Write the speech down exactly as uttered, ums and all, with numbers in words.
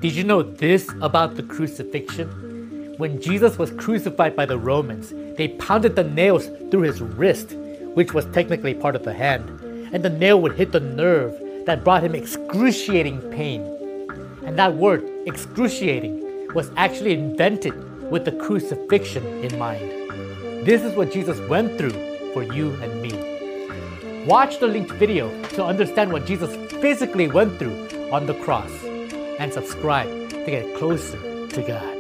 Did you know this about the crucifixion? When Jesus was crucified by the Romans, they pounded the nails through his wrist, which was technically part of the hand, and the nail would hit the nerve that brought him excruciating pain. And that word, excruciating, was actually invented with the crucifixion in mind. This is what Jesus went through for you and me. Watch the linked video to understand what Jesus physically went through on the cross, and subscribe to get closer to God.